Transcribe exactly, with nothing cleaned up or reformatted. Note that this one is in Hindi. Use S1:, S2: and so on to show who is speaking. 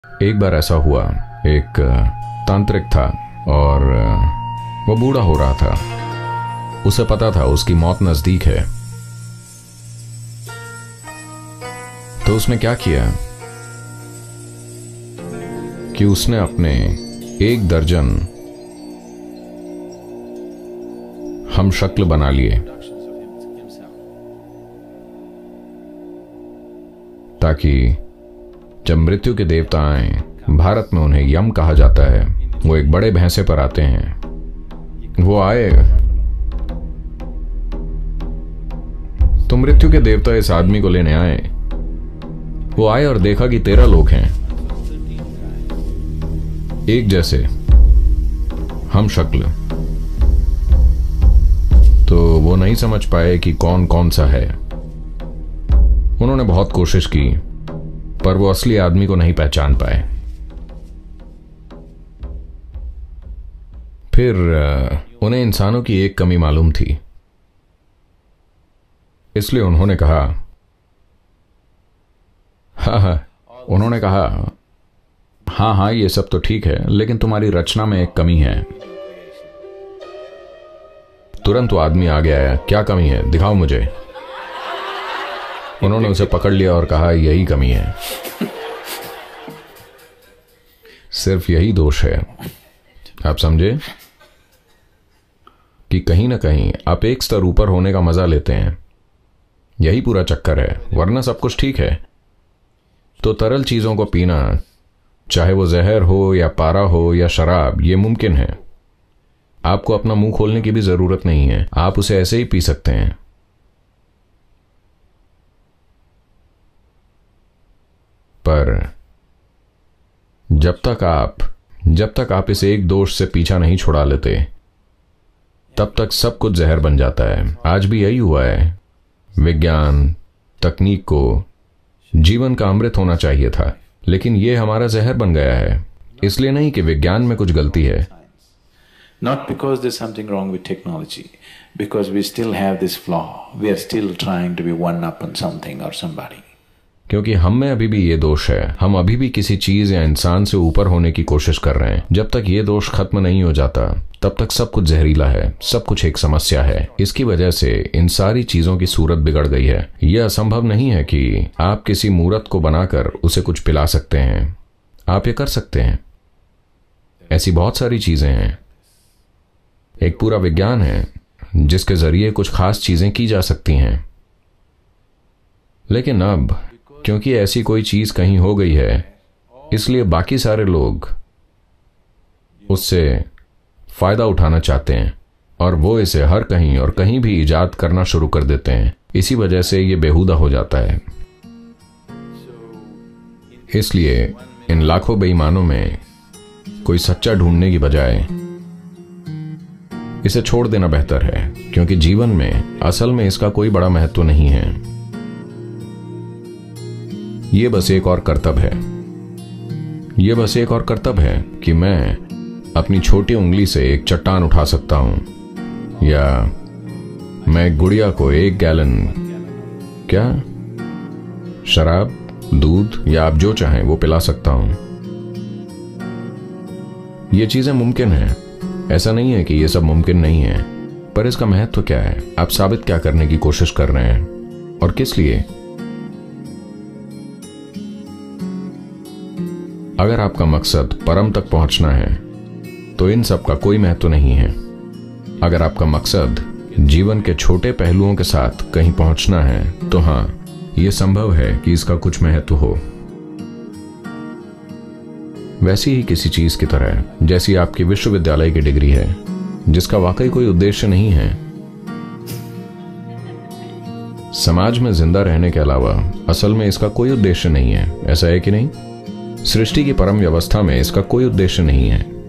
S1: एक बार ऐसा हुआ, एक तांत्रिक था और वो बूढ़ा हो रहा था। उसे पता था उसकी मौत नजदीक है। तो उसने क्या किया कि उसने अपने एक दर्जन हम शक्ल बना लिए ताकि जब मृत्यु के देवता आए, भारत में उन्हें यम कहा जाता है, वो एक बड़े भैंसे पर आते हैं। वो आए तो मृत्यु के देवता इस आदमी को लेने आए। वो आए और देखा कि तेरह लोग हैं, एक जैसे हम शक्ल। तो वो नहीं समझ पाए कि कौन कौन सा है। उन्होंने बहुत कोशिश की पर वो असली आदमी को नहीं पहचान पाए। फिर उन्हें इंसानों की एक कमी मालूम थी, इसलिए उन्होंने कहा हाँ हाँ उन्होंने कहा हाँ हाँ ये सब तो ठीक है, लेकिन तुम्हारी रचना में एक कमी है। तुरंत वो आदमी आ गया, क्या कमी है, दिखाओ मुझे। उन्होंने उसे पकड़ लिया और कहा यही कमी है, सिर्फ यही दोष है। आप समझे कि कहीं ना कहीं आप एक स्तर ऊपर होने का मजा लेते हैं, यही पूरा चक्कर है, वरना सब कुछ ठीक है। तो तरल चीजों को पीना, चाहे वो जहर हो या पारा हो या शराब, ये मुमकिन है। आपको अपना मुंह खोलने की भी जरूरत नहीं है, आप उसे ऐसे ही पी सकते हैं। पर जब तक आप जब तक आप इस एक दोष से पीछा नहीं छुड़ा लेते, तब तक सब कुछ जहर बन जाता है। आज भी यही हुआ है। विज्ञान तकनीक को जीवन का अमृत होना चाहिए था, लेकिन यह हमारा जहर बन गया है। इसलिए नहीं कि विज्ञान में कुछ गलती है,
S2: not because there's something wrong with technology, because we still have this flaw. We are still trying to be one up on something or somebody.
S1: क्योंकि हम में अभी भी ये दोष है। हम अभी भी किसी चीज या इंसान से ऊपर होने की कोशिश कर रहे हैं। जब तक ये दोष खत्म नहीं हो जाता, तब तक सब कुछ जहरीला है, सब कुछ एक समस्या है। इसकी वजह से इन सारी चीजों की सूरत बिगड़ गई है। यह असंभव नहीं है कि आप किसी मूर्त को बनाकर उसे कुछ पिला सकते हैं। आप ये कर सकते हैं। ऐसी बहुत सारी चीजें हैं। एक पूरा विज्ञान है जिसके जरिए कुछ खास चीजें की जा सकती हैं। लेकिन अब क्योंकि ऐसी कोई चीज कहीं हो गई है, इसलिए बाकी सारे लोग उससे फायदा उठाना चाहते हैं और वो इसे हर कहीं और कहीं भी इजाद करना शुरू कर देते हैं। इसी वजह से ये बेहुदा हो जाता है। इसलिए इन लाखों बेईमानों में कोई सच्चा ढूंढने की बजाय इसे छोड़ देना बेहतर है, क्योंकि जीवन में असल में इसका कोई बड़ा महत्व नहीं है। ये बस एक और कर्तव्य है। ये बस एक और कर्तव्य है कि मैं अपनी छोटी उंगली से एक चट्टान उठा सकता हूं, या मैं एक गुड़िया को एक गैलन क्या शराब, दूध या आप जो चाहें वो पिला सकता हूं। ये चीजें मुमकिन है। ऐसा नहीं है कि ये सब मुमकिन नहीं है, पर इसका महत्व क्या है? आप साबित क्या करने की कोशिश कर रहे हैं और किस लिए? अगर आपका मकसद परम तक पहुंचना है तो इन सब का कोई महत्व नहीं है। अगर आपका मकसद जीवन के छोटे पहलुओं के साथ कहीं पहुंचना है तो हां, यह संभव है कि इसका कुछ महत्व हो। वैसी ही किसी चीज की तरह जैसी आपकी विश्वविद्यालय की डिग्री है, जिसका वाकई कोई उद्देश्य नहीं है। समाज में जिंदा रहने के अलावा असल में इसका कोई उद्देश्य नहीं है। ऐसा है कि नहीं? सृष्टि की परम व्यवस्था में इसका कोई उद्देश्य नहीं है।